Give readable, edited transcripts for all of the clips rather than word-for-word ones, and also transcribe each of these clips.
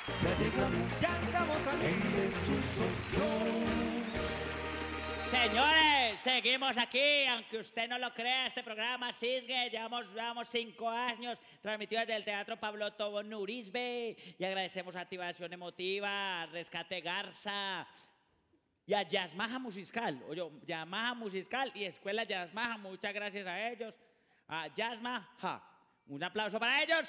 Ya estamos aquí en Desusos Show. Señores, seguimos aquí, aunque usted no lo crea, este programa sigue, llevamos 5 años, transmitido desde el Teatro Pablo Tobón Nurisbe, y agradecemos a Activación Emotiva, a Rescate Garza, y a Yasmaja Musical, oye, Yamaha Musical y Escuela Yasmaja, muchas gracias a ellos, a Yasmaja, un aplauso para ellos.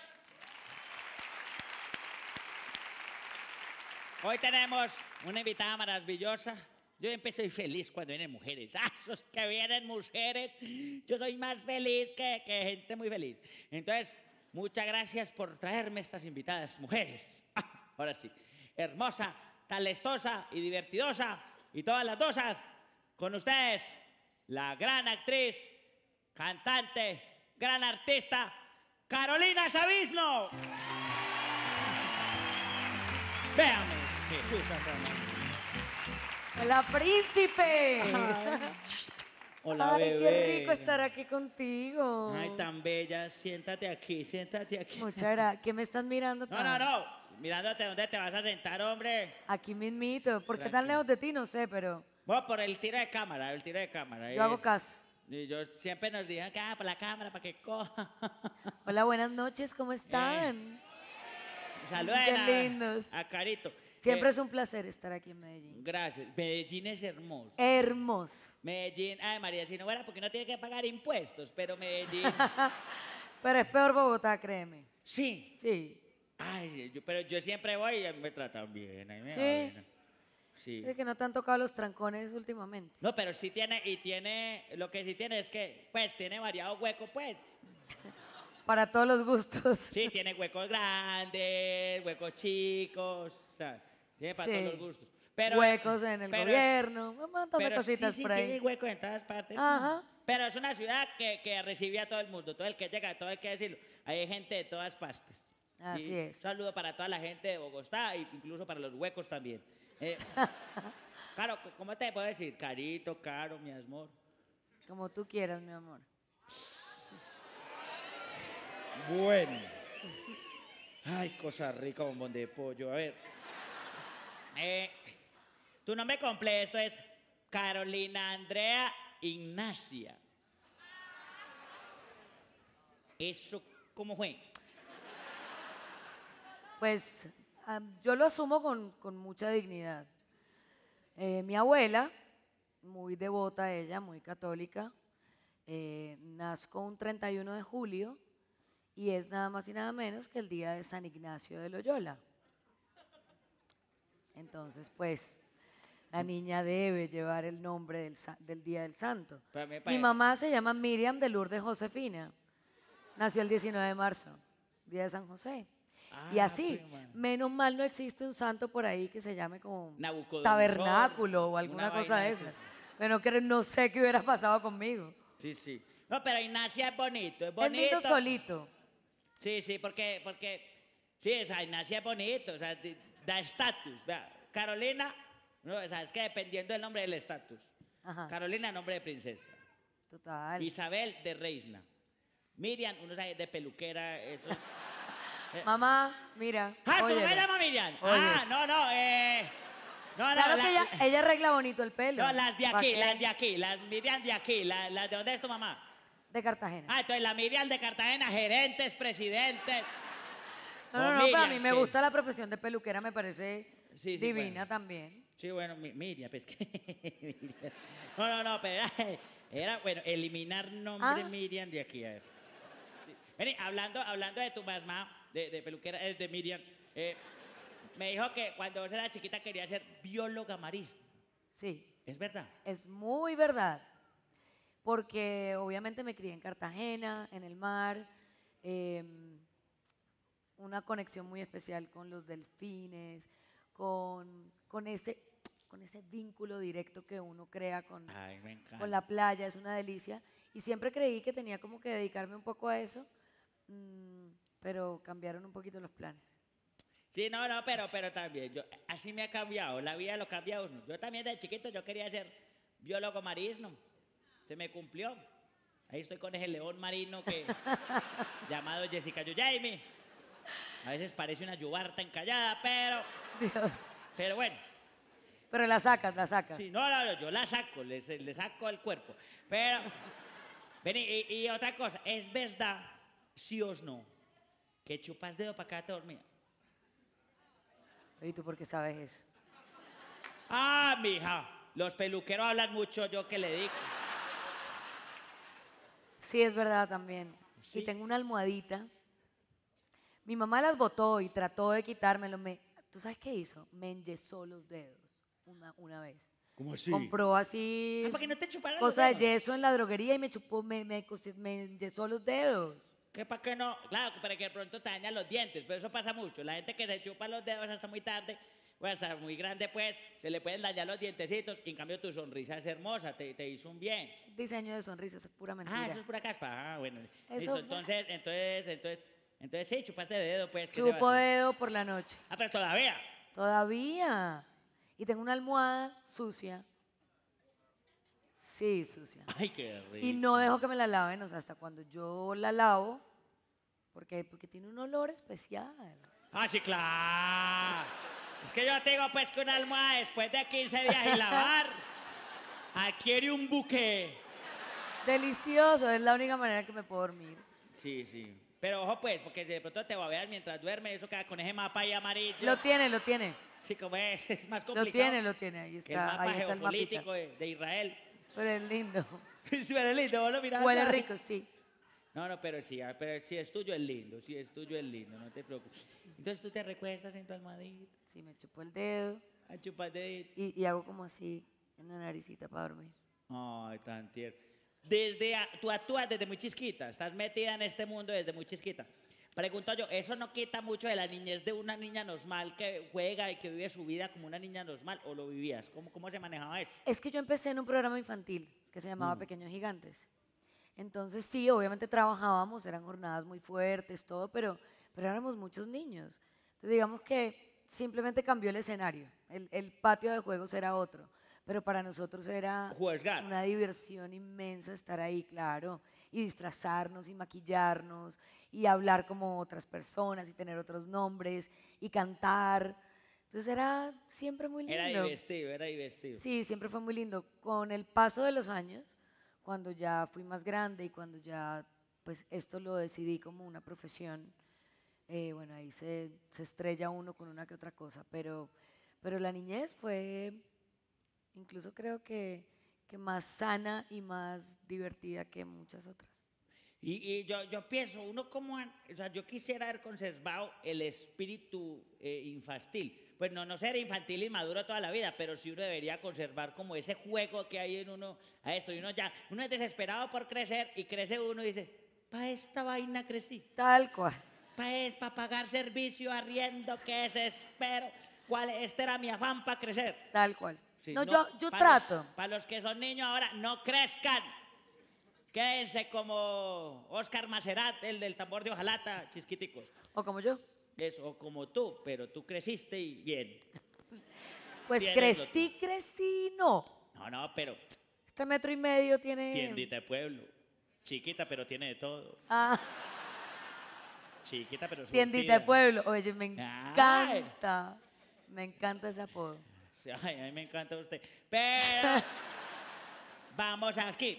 Hoy tenemos una invitada maravillosa. Yo siempre soy feliz cuando vienen mujeres. ¡Ah, esos que vienen mujeres! Yo soy más feliz que gente muy feliz. Entonces, muchas gracias por traerme estas invitadas mujeres. Ah, ahora sí. Hermosa, talentosa y divertidosa. Y todas las dosas. Con ustedes, la gran actriz, cantante, gran artista, Carolina Sabisno. Véame, Jesús Sacramento. ¡Hola, príncipe! Hola, Ay, bebé. qué rico estar aquí contigo. Ay, tan bella. Siéntate aquí, siéntate aquí. Muchas gracias. ¿Qué me estás mirando No, tan? no, no. Mirándote dónde te vas a sentar, hombre. Aquí mismito. ¿Por qué tan Tranquilo. lejos de ti? No sé, pero Bueno, por el tiro de cámara, el tiro de cámara. yo hago caso. Y yo siempre nos dijeron que por la cámara para que coja. Hola, buenas noches, ¿cómo están? Saluden Qué lindos. a Carito. Siempre es un placer estar aquí en Medellín. Gracias. Medellín es hermoso. Hermoso. Medellín, ay María, si no fuera porque no tiene que pagar impuestos, pero Medellín. Pero es peor Bogotá, créeme. Sí. Sí. Ay, pero yo siempre voy y a mí me tratan bien. A mí me Sí. va bien. Sí. Es que no te han tocado los trancones últimamente. No, pero sí tiene, lo que sí tiene es que, pues, tiene variado hueco, pues. Para todos los gustos. Sí, tiene huecos grandes, huecos chicos, o sea, tiene para Sí. todos los gustos. Pero, Huecos en el pero gobierno, un montón de pero cositas sí, por ahí. tiene huecos en todas partes. Ajá. Pero es una ciudad que recibe a todo el mundo, todo el que llega, todo el que decirlo. Hay gente de todas partes. Así Y es. Un saludo para toda la gente de Bogotá, e incluso para los huecos también. Caro, ¿cómo te puedo decir? Carito, Caro, mi amor. Como tú quieras, mi amor. Bueno. Ay, cosa rica, bombón de pollo. A ver. Tu nombre completo es Carolina Andrea Ignacia. ¿Eso cómo fue? Pues yo lo asumo con mucha dignidad. Mi abuela, muy devota ella, muy católica, nazco un 31 de julio y es nada más y nada menos que el día de San Ignacio de Loyola. Entonces, pues, la niña debe llevar el nombre del Día del Santo. Pero me Mi parece- mamá se llama Miriam de Lourdes Josefina. Nació el 19 de marzo, Día de San José. Y Ah, así, pues, bueno. menos mal no existe un santo por ahí que se llame como Nabucodonosor, tabernáculo o alguna una cosa vaina de de esas. esas. Bueno, que no sé qué hubiera pasado conmigo. Sí, sí. No, pero Ignacia es bonito, es Es bonito. lindo solito. Sí, sí, porque sí, esa Ignacia es bonito, o sea, da estatus. Vea, Carolina, no, o sea, es que dependiendo del nombre del estatus. Ajá. Carolina, nombre de princesa. Total. Isabel, de reina. Miriam, uno sabe, de peluquera, eso es. Mamá, mira. ¡Ah, tú no me óyela. llamas Miriam! Oye. Ah, no, no, no, Claro no, que ella arregla bonito el pelo. no, las de ¿Pa' aquí, qué? las de aquí, las Miriam de aquí, las de dónde es tu mamá. De Cartagena. Ah, entonces la Miriam de Cartagena, gerentes, presidentes. No, o no, no, pero a mí Miriam, me que- gusta la profesión de peluquera, me parece Sí, sí, divina bueno. también. Sí, bueno, Miriam, pues que. Miriam. No, pero era, bueno, eliminar nombre Ah. Miriam de aquí, a ver. Sí. Vení, hablando de tu mamá, de peluquera, de Miriam, me dijo que cuando vos eras chiquita quería ser bióloga marina. Sí, ¿Es verdad? es muy verdad. Porque obviamente me crié en Cartagena, en el mar, una conexión muy especial con los delfines, con ese vínculo directo que uno crea Ay, me encanta. con la playa, es una delicia. Y siempre creí que tenía como que dedicarme un poco a eso, pero cambiaron un poquito los planes. Sí, no, pero también, así me ha cambiado, la vida lo cambia uno. Yo también de chiquito yo quería ser biólogo marino, se me cumplió. Ahí estoy con ese león marino que llamado Jessica Yo Jamie. A veces parece una yubarta encallada, Dios. pero bueno. Pero la sacas, la sacas. Sí, no, yo la saco, le saco el cuerpo. Pero, ven, y otra cosa, ¿es verdad, sí o no, que chupas dedo para quedarte dormida? ¿Y tú por qué sabes eso? Ah, mija, los peluqueros hablan mucho, yo que le digo. Sí, es verdad también. Sí. Y tengo una almohadita. Mi mamá las botó y trató de quitármelo. ¿Tú sabes qué hizo? Me enyesó los dedos una vez. ¿Cómo así? Compró así Ah, para que no te chuparan los cosa de dedos. yeso en la droguería y me chupó, me enyesó los dedos. ¿Qué para qué no? Claro, para que de pronto te dañan los dientes, pero eso pasa mucho. La gente que se chupa los dedos hasta muy tarde, o hasta muy grande, pues, se le pueden dañar los dientecitos. Y en cambio tu sonrisa es hermosa, te hizo un bien. Diseño de sonrisa, eso es pura mentira. Ah, eso es pura caspa. Ah, bueno. Eso Listo, fue- entonces sí, chupaste dedo, pues. ¿qué se va a Chupo hacer? dedo por la noche. Ah, pero todavía. Todavía. Y tengo una almohada sucia. Sí, sucia. Ay, qué rico. Y no dejo que me la laven, o sea, hasta cuando yo la lavo, porque tiene un olor especial. Ah, sí, claro. Es que yo te digo, pues, que una almohada después de 15 días sin lavar adquiere un buque. Delicioso, es la única manera que me puedo dormir. Sí, sí. Pero ojo, pues, porque si de pronto te va a ver mientras duermes, eso queda con ese mapa ahí amarillo. Lo tiene. Sí, como es más complicado. Lo tiene, ahí Que el está, mapa ahí está el mapita. geopolítico de Israel. Pero es lindo. Sí, pero es lindo, vos lo mirás. Huele ¿sabes? rico, sí. No, pero si es tuyo es lindo, si es tuyo es lindo, no te preocupes. Entonces tú te recuestas en tu almohadita, Sí, me chupo el dedo a chupar dedito. y hago como así en la naricita para dormir. Ay, tan tierno. Tú actúas desde muy chiquita, estás metida en este mundo desde muy chiquita. Pregunto yo, ¿eso no quita mucho de la niñez de una niña normal que juega y que vive su vida como una niña normal o lo vivías? ¿Cómo se manejaba eso? Es que yo empecé en un programa infantil que se llamaba Mm. Pequeños Gigantes. Entonces sí, obviamente trabajábamos, eran jornadas muy fuertes, todo, pero éramos muchos niños. Entonces digamos que simplemente cambió el escenario. El patio de juegos era otro, pero para nosotros era Jugar. una diversión inmensa estar ahí, claro, y disfrazarnos y maquillarnos y hablar como otras personas y tener otros nombres y cantar. Entonces era siempre muy lindo. Era divertido. Sí, siempre fue muy lindo. Con el paso de los años, cuando ya fui más grande y cuando ya, pues esto lo decidí como una profesión, bueno, ahí se estrella uno con una que otra cosa, pero la niñez fue, incluso creo que más sana y más divertida que muchas otras. Y yo pienso, o sea, yo quisiera haber conservado el espíritu infantil. Pues no ser infantil y maduro toda la vida, pero sí uno debería conservar como ese juego que hay en uno a esto. Y uno es desesperado por crecer y crece uno y dice, pa' esta vaina crecí. Tal cual. Pa' pagar servicio, arriendo, qué desespero. Este era mi afán para crecer. Tal cual. Sí, no, no, yo pa' trato. Para los que son niños ahora, no crezcan. Quédense como Oscar Macerat, el del tambor de hojalata, chisquiticos. O como yo. Eso, como tú, pero tú creciste y bien. Pues Tienes lo crecí, no. No, pero Este 1.5 metros tiene... tiendita de pueblo. Chiquita, pero tiene de todo. Ah, Chiquita, pero tiendita de surtida. pueblo. Oye, me Ay. encanta. Me encanta ese apodo. Sí, ay, a mí me encanta usted. Pero vamos aquí.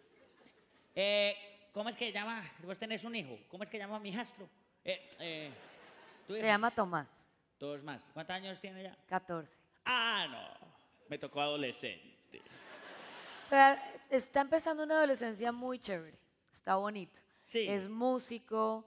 ¿Cómo es que llama? Vos tenés un hijo. ¿Cómo es que llama a mi hijastro? ¿Tu Se hijo? llama Tomás, Dos más. ¿Cuántos años tiene ya? 14. Ah, no. Me tocó adolescente. Pero está empezando una adolescencia muy chévere. Está bonito. Sí. Es músico,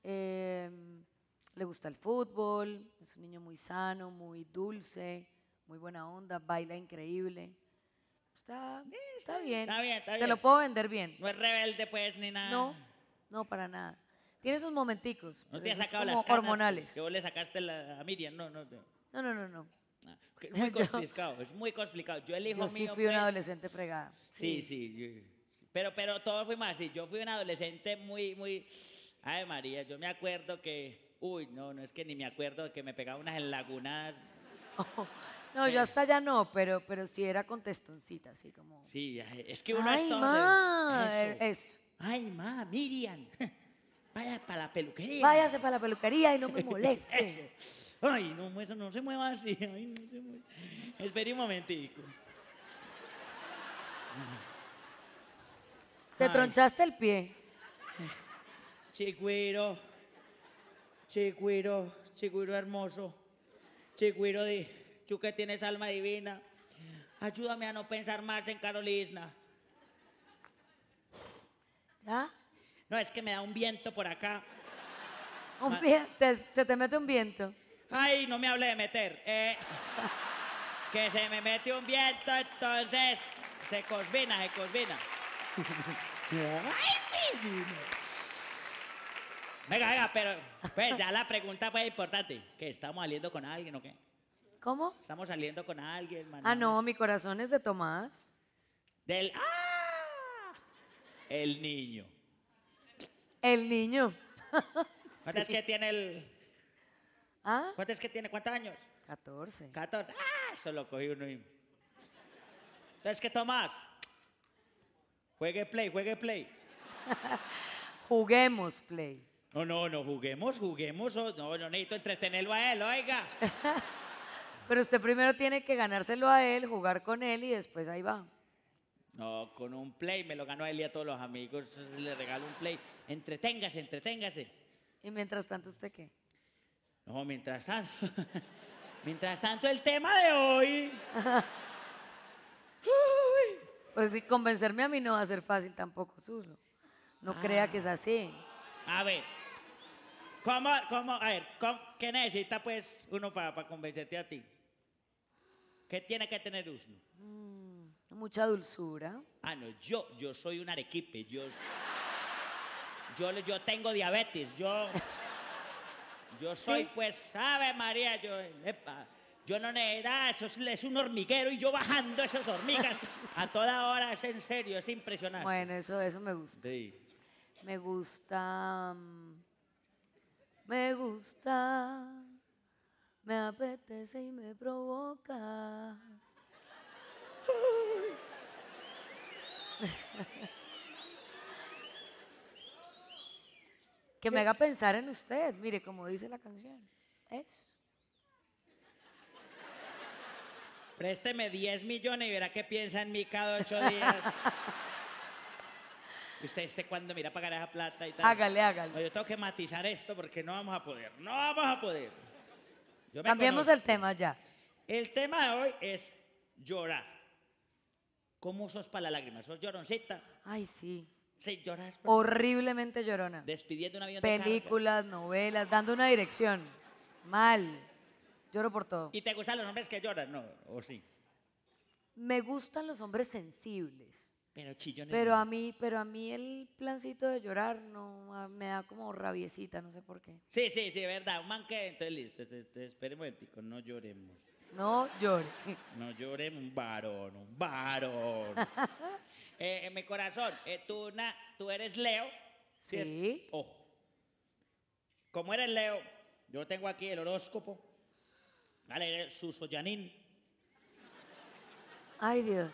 le gusta el fútbol, es un niño muy sano, muy dulce, muy buena onda, baila increíble. Está bien. Está bien, está Te bien. lo puedo vender bien. No es rebelde, pues, ni nada. No, para nada. Tiene sus momenticos. No pero te has eso es sacado como las canas hormonales. que vos le sacaste a Miriam. No. No. Ah, es muy Yo- complicado, es muy complicado. Yo el hijo Yo sí mío, fui una pues, adolescente fregada. Sí. Pero todos fuimos así. Yo fui un adolescente muy... Ay, María, yo me acuerdo que... Uy, no es que ni me acuerdo de que me pegaba unas enlagunadas. No, yo hasta allá no, pero sí era con testoncita, así como... Sí, es que uno ¡Ay, es todo... ma! Eso. Eso. Ay, ma, Miriam. Vaya para la peluquería. Váyase para la peluquería y no me moleste. Eso. Ay, no, eso no se mueva así. Ay, no se mueva. Espere un momentico. Te Ay. tronchaste el pie. Chigüiro, chigüiro hermoso, chigüiro tú que tienes alma divina, ayúdame a no pensar más en Carolina. ¿Ya? No, es que me da un viento por acá. Se te mete un viento. Ay, no me hable de meter. Que se me mete un viento, entonces se cosvina. Ay, venga, pero pues ya la pregunta fue importante. ¿Que estamos saliendo con alguien o qué? ¿Cómo? Estamos saliendo con alguien, Ah, no, mi corazón es de Tomás. Del... ¡Ah! El niño. El niño. ¿Cuánto es que tiene el... ¿Ah? ¿Cuánto es que tiene? ¿Cuántos años? 14. 14. ¡Ah! Eso lo cogí uno y... Entonces, ¿qué tomás? Juegue play. Juguemos, Play. No, juguemos. No, yo necesito entretenerlo a él, oiga. Pero usted primero tiene que ganárselo a él, jugar con él y después ahí va. No, con un play me lo ganó a él y a todos los amigos. Le regalo un play. Entreténgase. Y mientras tanto, ¿usted qué? No, mientras tanto. Mientras tanto, el tema de hoy. Pues sí, convencerme a mí no va a ser fácil tampoco, Suso. No crea que es así. A ver. ¿Qué necesita pues uno para convencerte a ti? ¿Qué tiene que tener uno? Mucha dulzura. Ah, no, yo soy un arequipe, yo tengo diabetes, yo soy ¿Sí? pues, Ave María, yo no necesito, eso es un hormiguero y yo bajando esas hormigas a toda hora, es en serio, es impresionante. Bueno, eso me gusta. Sí. Me gusta. Me gusta. Me apetece y me provoca. Que me haga pensar en usted, mire, como dice la canción. Eso. Présteme 10 millones y verá qué piensa en mí cada 8 días. Usted cuando mira pagar esa plata y tal. Hágale. No, yo tengo que matizar esto porque no vamos a poder. Yo me Cambiemos conozco. el tema ya. El tema de hoy es llorar. ¿Cómo sos para la lágrima? ¿Sos lloroncita? Ay, sí. Sí, lloras. Horriblemente llorona. Despidiendo un avión de carga. Películas, novelas, dando una dirección. Mal. Lloro por todo. ¿Y te gustan los hombres que lloran? No, ¿o sí? Me gustan los hombres sensibles. Pero chillones. Pero no. a mí el plancito de llorar no me da como rabiecita, no sé por qué. Sí, verdad. Un man que... Entonces, listo. Espere un momentico. No lloremos. No llore. No lloremos. Un varón. Mi corazón, tú eres Leo. Sí. Ojo. Como eres Leo, yo tengo aquí el horóscopo. Vale, eres Suso Yanin. Ay, Dios.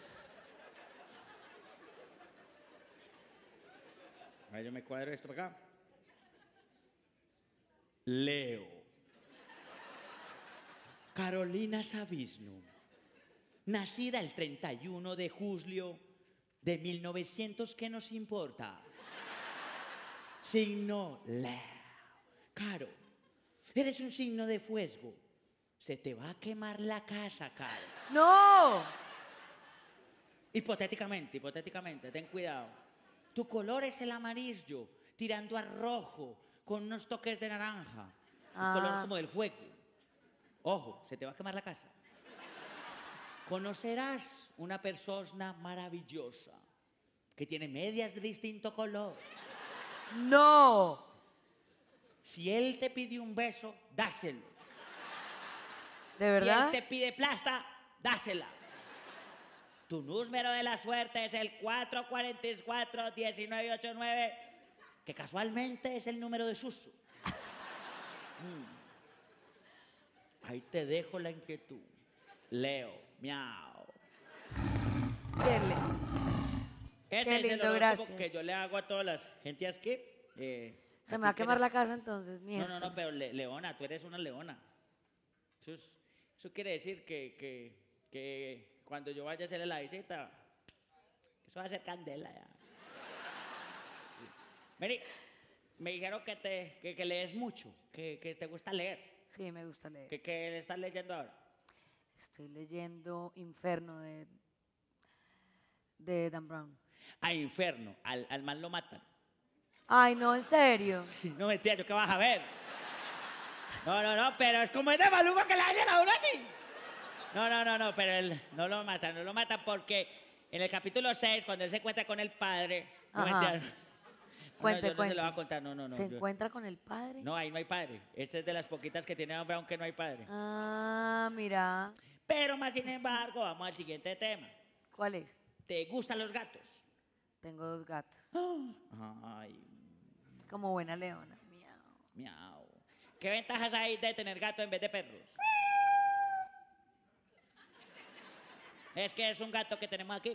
A ver, yo me cuadro esto para acá. Leo. Carolina Savisno. Nacida el 31 de julio de 1900, ¿qué nos importa? Signo Leo. Caro, eres un signo de fuego. Se te va a quemar la casa, Caro. ¡No! Hipotéticamente, ten cuidado. Tu color es el amarillo, tirando a rojo, con unos toques de naranja. Un color como del fuego. Ojo, se te va a quemar la casa. Conocerás una persona maravillosa que tiene medias de distinto color. ¡No! Si él te pide un beso, dáselo. ¿De verdad? Si él te pide plasta, dásela. Tu número de la suerte es el 444-1989, que casualmente es el número de Suso. Ahí te dejo la inquietud. Leo, miau. Qué Ese es el lindo, horóscopo gracias. que yo le hago a todas las gentes aquí. Se ¿A me va a ti qué quemar la eres? casa entonces, No, no, no, miércoles. pero leona, tú eres una leona. Eso quiere decir que cuando yo vaya a hacerle la visita, eso va a ser candela ya. Mary, me dijeron que lees mucho, que te gusta leer. Sí, me gusta leer. ¿Qué estás leyendo ahora? Estoy leyendo Inferno de Dan Brown. A Inferno, al mal lo matan. Ay, no, en serio. Sí, no mentira, ¿yo qué vas a ver? No, no, no, pero es como es de maluco que le hayan a uno así. No, no, no, no, pero él no lo matan porque en el capítulo 6, cuando él se encuentra con el padre, no Ajá. mentira. No, Cuente, yo no se cuente. lo voy a contar, no, no, no. ¿Se yo- encuentra con el padre? No, ahí no hay padre. Esa es de las poquitas que tiene Dan Brown que no hay padre. Ah, mira. Pero más sin embargo, vamos al siguiente tema. ¿Cuál es? ¿Te gustan los gatos? Tengo 2 gatos. Ay, Como buena leona. Miau. miau. ¿Qué ventajas hay de tener gato en vez de perros? Es que es un gato que tenemos aquí.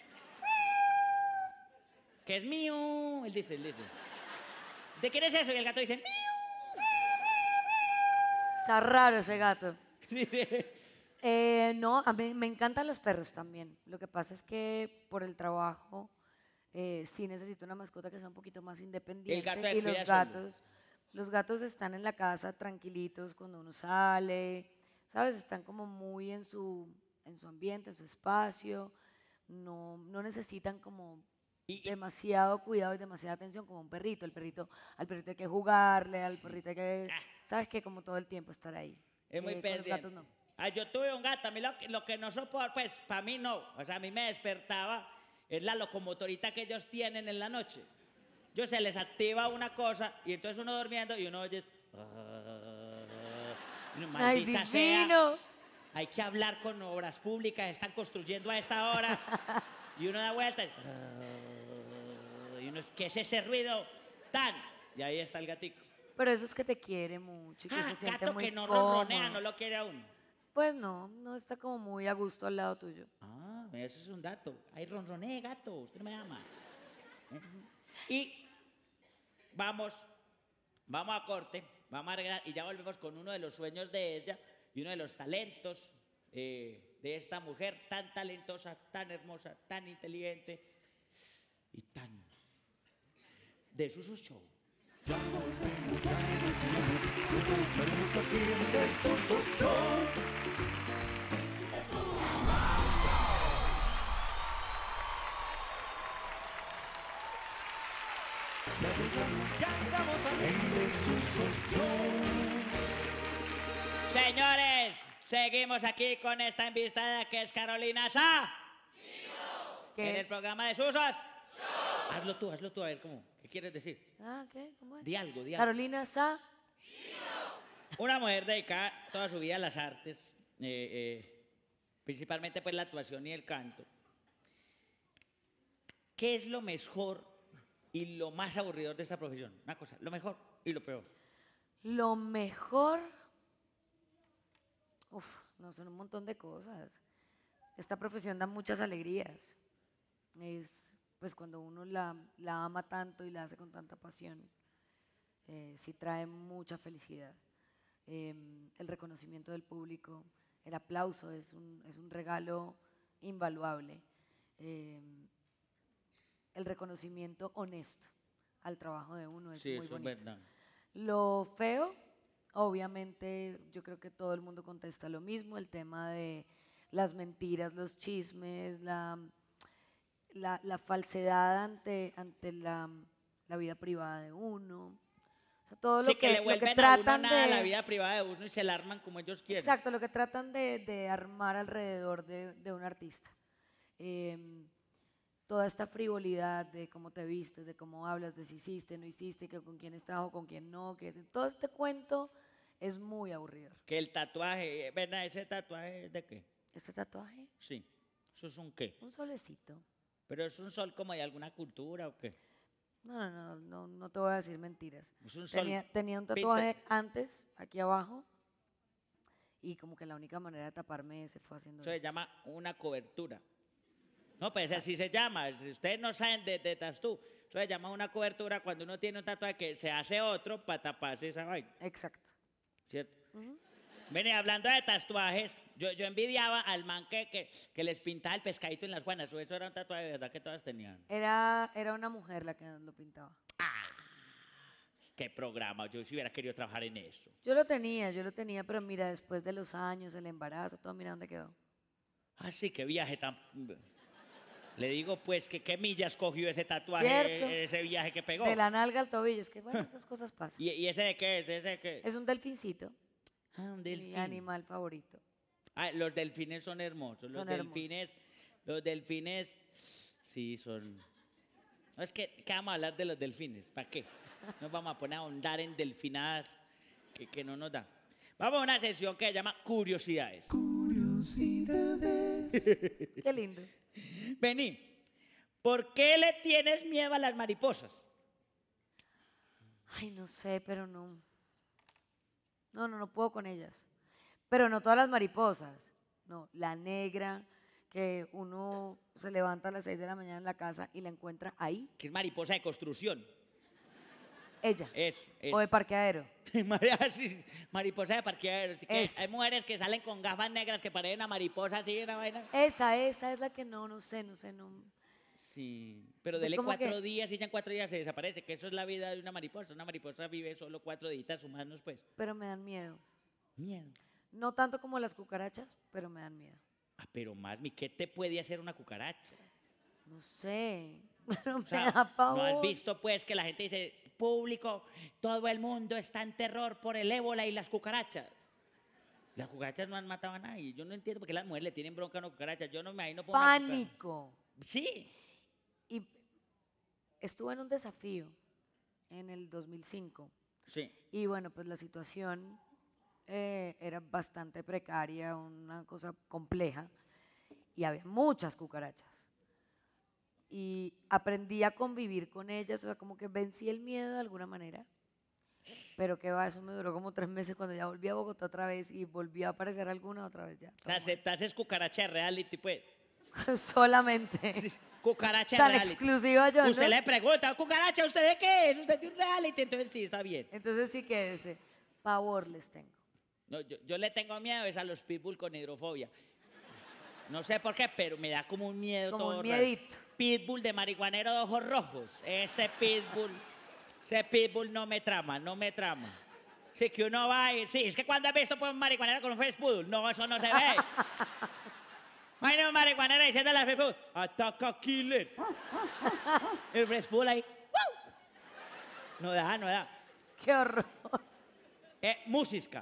Que es mío. Él dice. ¿De quién es eso? Y el gato dice, mío. Está raro ese gato. Sí, sí. No, a mí me encantan los perros también. Lo que pasa es que por el trabajo sí necesito una mascota que sea un poquito más independiente. gato se y cuida solo. los gatos están en la casa tranquilitos cuando uno sale, ¿sabes? Están como muy en su ambiente, en su espacio. No necesitan como Y- demasiado cuidado y demasiada atención como un perrito. Al perrito hay que jugarle, al perrito hay que, ¿sabes qué? Como todo el tiempo estar ahí. Es muy Con los pendiente. gatos no. Ah, yo tuve un gato, a mí lo que no soporto, pues para mí no. O sea, a mí me despertaba, es la locomotorita que ellos tienen en la noche. Yo se les activa una cosa y entonces uno durmiendo y uno oye. ¡Ay, Maldita sea. divino! Hay que hablar con obras públicas, están construyendo a esta hora. Y uno da vuelta. Y uno es, ¿qué es ese ruido tan? Y ahí está el gatico. Pero eso es que te quiere mucho y que se siente Gato muy que no ronronea, cómodo. no lo quiere a uno. Pues no está como muy a gusto al lado tuyo. Ah, eso es un dato. Ahí ronronee, gato, usted no me llama. ¿Eh? Y vamos a corte, vamos a arreglar y ya volvemos con uno de los sueños de ella y uno de los talentos de esta mujer tan talentosa, tan hermosa, tan inteligente y tan de Suso Show. Ya volvemos, ya iniciamos. Estaremos aquí en el Suso Show. Ya llegamos, ya estamos aquí en el Suso Show. Señores, seguimos aquí con esta invitada que es Carolina Sá. En el ¿Qué? programa de Susos. Hazlo tú, a ver cómo. ¿Qué quieres decir? Ah, ¿qué? ¿Cómo es? Di algo, di algo. Carolina Sá. Una mujer dedicada toda su vida a las artes, principalmente pues la actuación y el canto. ¿Qué es lo mejor y lo más aburridor de esta profesión? Una cosa, lo mejor y lo peor. Lo mejor. Uf, no, son un montón de cosas. Esta profesión da muchas alegrías. Pues cuando uno la ama tanto y la hace con tanta pasión, sí trae mucha felicidad. El reconocimiento del público, el aplauso es un regalo invaluable. El reconocimiento honesto al trabajo de uno es Sí, muy eso es bonito. verdad. Lo feo, obviamente, yo creo que todo el mundo contesta lo mismo, el tema de las mentiras, los chismes, la falsedad ante la vida privada de uno. O sea, todo Sí, lo que le lo que vuelven a uno tratan nada a la de... vida privada de uno y se la arman como ellos quieren. Exacto, lo que tratan de armar alrededor de un artista. Toda esta frivolidad de cómo te vistes, de cómo hablas, de si hiciste, no hiciste, que con quién estás o con quién no, que todo este cuento es muy aburrido. Que el tatuaje, ¿verdad? ¿Ese tatuaje es de qué? Este tatuaje, Sí. ¿Eso es un qué? un solecito. ¿Pero es un sol como de alguna cultura o qué? No te voy a decir mentiras. Es un sol. Tenía un tatuaje antes, aquí abajo, y como que la única manera de taparme ese fue haciendo Eso se esto. llama una cobertura. No, pues así se llama. Si ustedes no saben de tatú, Eso se llama una cobertura cuando uno tiene un tatuaje que se hace otro para taparse esa vaina, Exacto. ¿cierto? Ujú. Vení, hablando de tatuajes, yo envidiaba al man que les pintaba el pescadito en las guanas. Eso era un tatuaje de verdad que todas tenían. Era una mujer la que nos lo pintaba. Qué programa, yo si hubiera querido trabajar en eso. Yo lo tenía, pero mira, después de los años, el embarazo, todo, mira dónde quedó. Ah, sí, qué viaje tan... Le digo, pues, que qué millas cogió ese tatuaje, Cierto. ese viaje que pegó. De la nalga al tobillo, es que bueno, esas cosas pasan. ¿Y ese de qué es? ¿Ese de qué? Es un delfincito, Ah, un mi delfín. animal favorito. Ah, los delfines son hermosos. Son hermosos. Los delfines, sí, son... No, es que vamos a hablar de los delfines, ¿para qué? Nos vamos a poner a ahondar en delfinadas que no nos da. Vamos a una sesión que se llama Curiosidades. Curiosidades. Qué lindo. Vení, ¿por qué le tienes miedo a las mariposas? Ay, no sé, pero no. No puedo con ellas. Pero no todas las mariposas. No, la negra, que uno se levanta a las 6 de la mañana en la casa y la encuentra ahí, Que es mariposa de construcción. ella. Eso, eso. O de parqueadero. Sí, mariposa de parqueadero. Así que Esa. hay mujeres que salen con gafas negras que parecen una mariposa así, una vaina. Esa es la que no sé, no. Sí, pero Es dele como que- 4 días y ya en 4 días se desaparece, que eso es la vida de una mariposa. Una mariposa vive solo 4 días humanos, pues. Pero me dan miedo. Miedo. No tanto como las cucarachas, pero me dan miedo. Ah, pero más, ¿qué te puede hacer una cucaracha? No sé, pero O me sea, da ¿no pavor. has visto pues que la gente dice, público, todo el mundo está en terror por el ébola y las cucarachas? Las cucarachas no han matado a nadie. Yo no entiendo por qué las mujeres le tienen bronca a una cucaracha. Yo no me imagino por una cucaracha. Pánico. Sí. Y estuve en un desafío en el 2005. Sí. Y bueno, pues la situación era bastante precaria, una cosa compleja, y había muchas cucarachas. Y aprendí a convivir con ellas, o sea, como que vencí el miedo de alguna manera. Pero que va, eso me duró como 3 meses cuando ya volví a Bogotá otra vez y volvió a aparecer alguna otra vez ya. O sea, aceptas es cucaracha de reality, pues. Solamente. Sí, cucaracha de Tan reality. exclusiva yo, Usted ¿no? le pregunta, cucaracha, ¿usted de qué es? ¿Usted de un reality? Entonces sí, está bien. Entonces sí que ese pavor les tengo. No, yo le tengo miedo es a los pitbull con hidrofobia. No sé por qué, pero me da como un miedo Como todo un raro. miedito. Pitbull de marihuanero de ojos rojos. Ese pitbull no me trama, no me trama. Sí, que uno va y... Sí, es que cuando has visto pues, un marihuanero con un Facebook, no, eso no se ve. Ay, no, marihuanero diciendo a la Facebook, ataca killer. El Facebook ahí, ¡wow! No da. Qué horror. Música.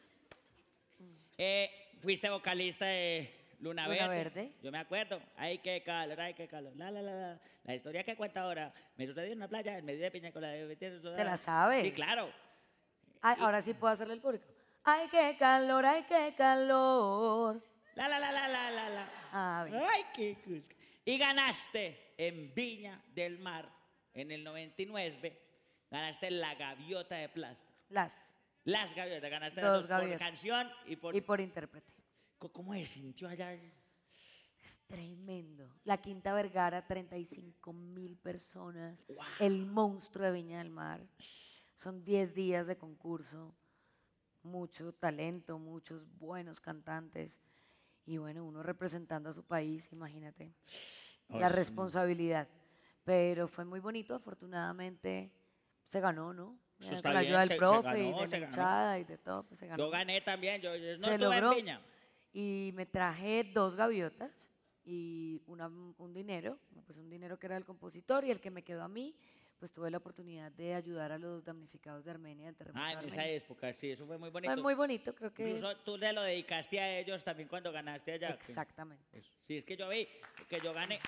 Fuiste vocalista de Luna Luna Verde. Verde. Yo me acuerdo. Ay, qué calor, ay, qué calor. La. La historia que cuenta ahora me sucedió en una playa en medio de piña con la de... ¿Te la sabes? Sí, claro. Ay, ahora sí puedo hacerle el público. Ay, qué calor, ay, qué calor. La. Ah, bien. Ay, qué cusca. Y ganaste en Viña del Mar en el 99. Ganaste la gaviota de plata. Las gaviotas, ganaste las Dos dos gaviotas. por canción y por... Y por intérprete. ¿Cómo se sintió allá? Es tremendo. La Quinta Vergara, 35.000 personas. Wow. El monstruo de Viña del Mar. Son 10 días de concurso. Mucho talento, muchos buenos cantantes. Y bueno, uno representando a su país, imagínate. La Ay, responsabilidad. Pero fue muy bonito, afortunadamente se ganó, ¿no? Eso Con está la ayuda bien, del se profe ganó, y de se la ganó. hinchada y de todo, pues se ganó. Yo gané también, yo no Se estuve logró. en Viña. Y me traje 2 gaviotas y un dinero, pues un dinero que era del compositor y el que me quedó a mí, pues tuve la oportunidad de ayudar a los damnificados de Armenia, del terremoto Ah, de en esa Armenia. época, sí, eso fue muy bonito. Fue muy bonito, creo que Incluso tú le lo dedicaste a ellos también cuando ganaste allá. que- exactamente. Eso. Sí, es que yo vi que yo gané.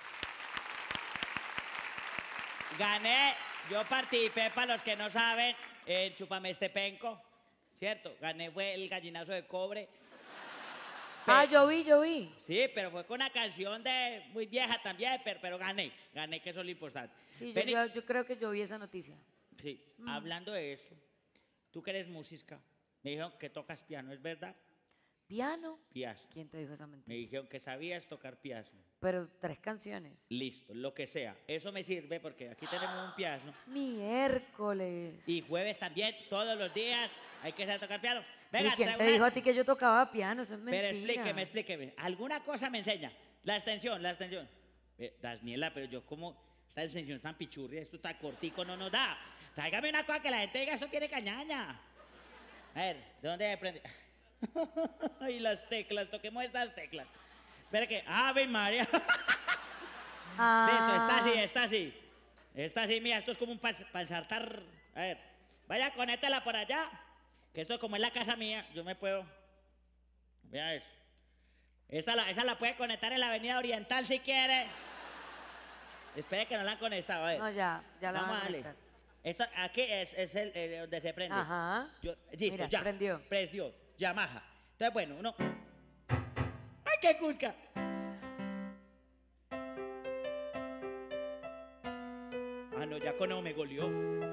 Gané, yo participé, para los que no saben, en Chupame este penco, ¿cierto? Gané fue el gallinazo de cobre. Ah, Pe- yo vi. Sí, pero fue con una canción de muy vieja también, pero gané, que eso es lo importante. Sí, Vení, yo creo que yo vi esa noticia. sí, hablando de eso, tú que eres música, me dijeron que tocas piano, ¿es verdad? ¿Piano? Piazzo. ¿Quién te dijo esa Me mentira? dijeron que sabías tocar piazzo. Pero 3 canciones. Listo, lo que sea. Eso me sirve porque aquí tenemos un piano. Miércoles. Y jueves también, todos los días, hay que saber tocar piano. ¿Y Venga, quién trae te una- dijo a ti que yo tocaba piano? Eso es Pero mentira. explíqueme. Alguna cosa me enseña. La extensión. Daniela, pero yo como esta extensión tan pichurria, esto tan cortico no nos da. Tráigame una cosa que la gente diga, eso tiene cañaña. A ver, ¿de dónde aprendí? Y las teclas, toquemos estas teclas. Espera que, ¡Ave María! Ah, Listo, está así. Está así, mira, esto es como un para ensartar. A ver, vaya, conéctela por allá. Que esto como es la casa mía, yo me puedo... Vea eso. Esa la puede conectar en la avenida Oriental si quiere. Espere que no la han conectado, a ver. No, ya la Vamos van a a darle. conectar. Esto, aquí es el donde se prende. Ajá. Listo, Mira, ya. prendió. Prendió, Yamaha. Entonces, bueno, uno... ¡Ay, qué cusca! Ah, no, ya con eso me goleó.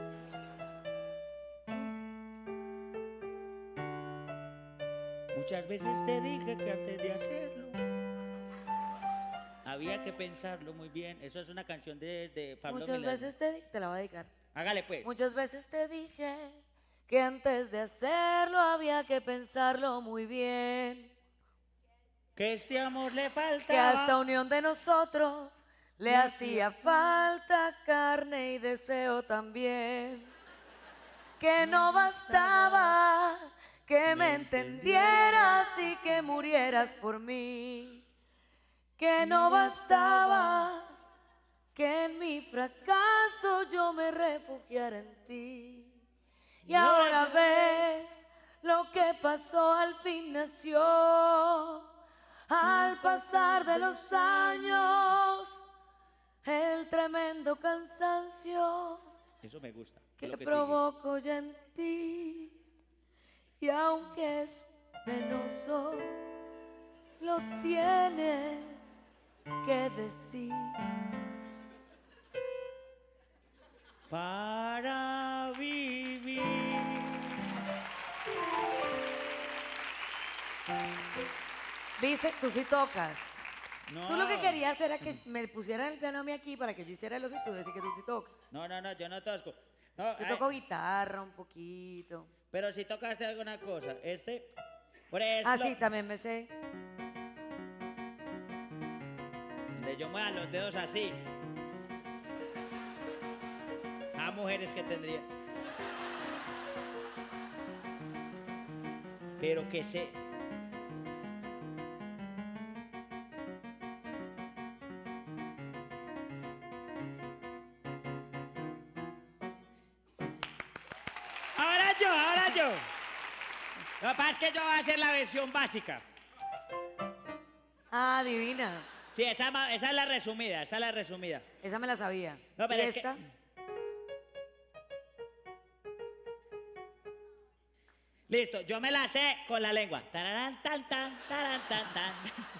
Muchas veces te dije que antes de hacerlo había que pensarlo muy bien. Eso es una canción de Pablo Muchas Milanés. veces te la voy a dedicar. Hágale pues. Muchas veces te dije que antes de hacerlo había que pensarlo muy bien. Que este amor le falta. Que a esta unión de nosotros le hacía falta carne y deseo también. Que no bastaba que me entendieras y que murieras por mí. Que no bastaba que en mi fracaso yo me refugiara en ti. Y ahora ves lo que pasó, al fin nació. Al pasar de los años, el tremendo cansancio Eso me gusta. que es lo que provoco ya en ti. Y aunque es penoso, lo tienes que decir. sigue. Para vivir. ¿Viste? Tú sí tocas. No. Tú lo que querías era que me pusieran el piano a mí aquí para que yo hiciera el oso y tú decís que tú sí tocas. No, yo no tosco. No, Yo ay, toco guitarra un poquito. pero si tocaste alguna cosa. Por ejemplo, Ah, sí, también me sé. donde yo mueva los dedos así. A mujeres que tendría. Pero que sé. Ahora yo. Lo que pasa es que yo voy a hacer la versión básica. Ah, divina. Sí, esa es la resumida, esa es la resumida. Esa me la sabía. No, pero ¿Y es que- esta? Listo, yo me la sé con la lengua. Tararán, tan, tan, tarán, tan, tan.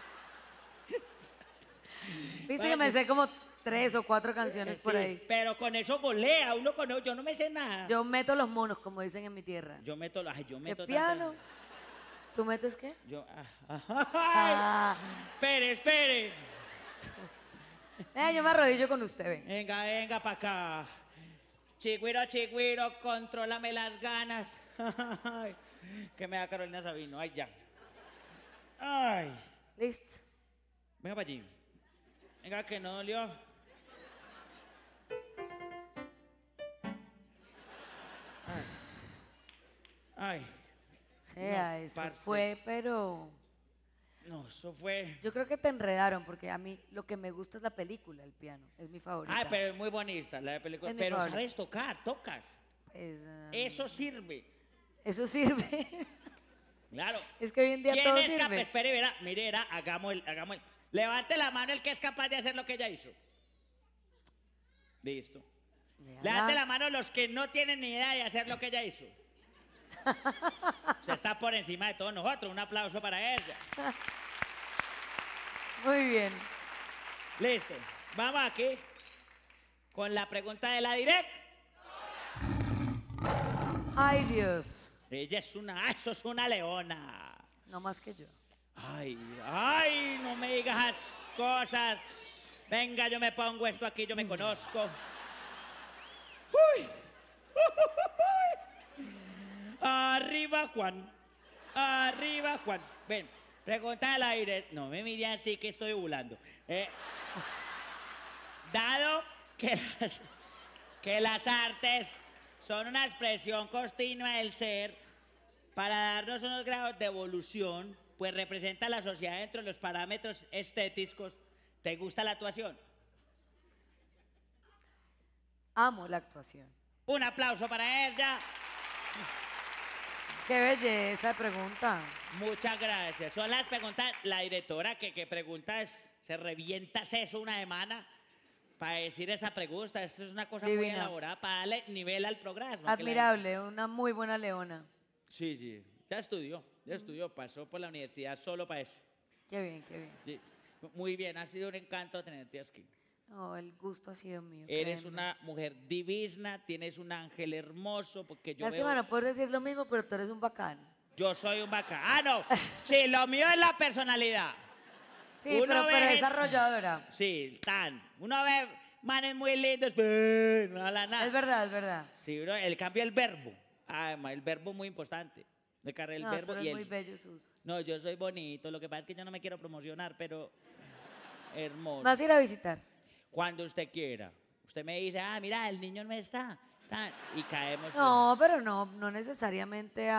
Viste Bueno, que me sí. sé como 3 o 4 canciones por Sí, ahí. pero con eso golea, uno con yo no me sé nada. Yo meto los monos, como dicen en mi tierra. Yo meto, yo ¿Qué meto piano? tantas- ¿Tú metes qué? Yo, Ah. espere. Yo me arrodillo con usted, ven. Venga para acá. Chigüiro, contrólame las ganas. Ay, que me da Carolina Sabino, ay ya. Ay, Listo. venga para allí. Venga que no dolió. Ay, Sea, No, eso parce. fue, pero no, eso fue. yo creo que te enredaron porque a mí lo que me gusta es la película, el piano. Es mi favorita. Ay, pero es muy bonita la de película. Es mi Pero favorita. sabes tocar, tocas. Pues, Eso sirve. eso sirve. Claro. Es que hoy en día ¿Quién todo es capaz? sirve. Espere, verá, hagamos el. Levante la mano el que es capaz de hacer lo que ella hizo. Listo. Véala. Levante la mano los que no tienen ni idea de hacer lo que ella hizo. Se está por encima de todos nosotros. Un aplauso para ella. Muy bien. Listo. Vamos aquí con la pregunta de la direct. Ay, Dios. Ella es eso es una leona. no más que yo. Ay, ay, no me digas esas cosas. Venga, yo me pongo esto aquí, yo me conozco. Uy. Arriba, Juan. Arriba, Juan. Ven, pregunta al aire. No me mire así que estoy ovulando. Dado que las artes son una expresión continua del ser, para darnos unos grados de evolución, pues representa a la sociedad dentro de los parámetros estéticos. ¿Te gusta la actuación? Amo la actuación. Un aplauso para ella. Qué belleza de pregunta. Muchas gracias. Son las preguntas, la directora que pregunta se revienta eso una semana para decir esa pregunta. Eso es una cosa muy Divina. elaborada para darle nivel al programa. que la- Admirable, una muy buena leona. Sí, sí. Ya estudió, pasó por la universidad solo para eso. Qué bien, qué bien. Sí. Muy bien, ha sido un encanto tenerte aquí. No, el gusto ha sido mío. Eres créeme. una mujer divina, tienes un ángel hermoso, porque yo Lástima veo... no poder decir lo mismo, pero tú eres un bacán. Yo soy un bacán. ¡Ah, no! Sí, lo mío es la personalidad. Sí, Uno pero ve- es arrolladora. Sí, tan. Uno ve manes muy lindos, pero no habla nada. Es verdad, es verdad. Sí, uno, el cambio el verbo. Además, el verbo es muy importante. De cara el No, verbo tú y eres el... muy bello, Sus. No, yo soy bonito. Lo que pasa es que yo no me quiero promocionar, pero hermoso. ¿Vas a ir a visitar? Cuando usted quiera. Usted me dice, ah, mira, el niño no está. Tan, y caemos. No, pero no necesariamente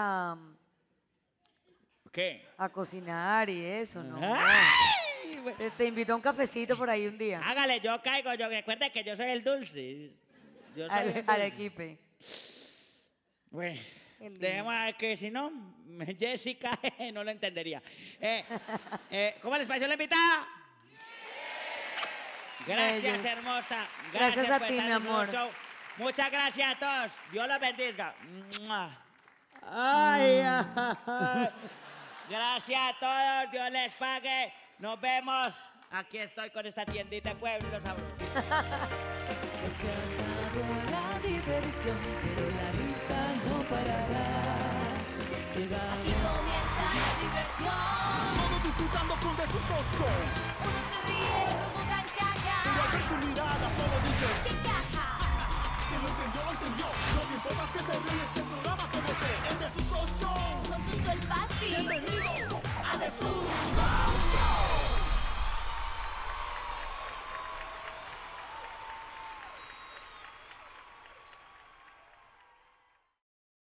¿Qué? a cocinar y eso, no. ¡Ay, güey! Te invito a un cafecito por ahí un día. Hágale, yo caigo. Yo recuerde que yo soy el dulce. Yo soy el dulce. Arequipe. Bueno, Qué lindo. dejemos a ver que si no, Jessica no lo entendería. ¿Cómo les pareció la invitada? Gracias, Bellos. hermosa. Gracias a por ti, estar mi en nuestro amor. show. Muchas gracias a todos. Dios los bendiga. ¡Mua! Ay, ay. Gracias a todos. Dios les pague. Nos vemos. Aquí estoy con esta tiendita de pueblo sabroso. Se acabó la diversión, pero la risa no parará. Llegamos Aquí comienza la diversión. Todos disfrutando con The Susos Show. Uno se ríe, otro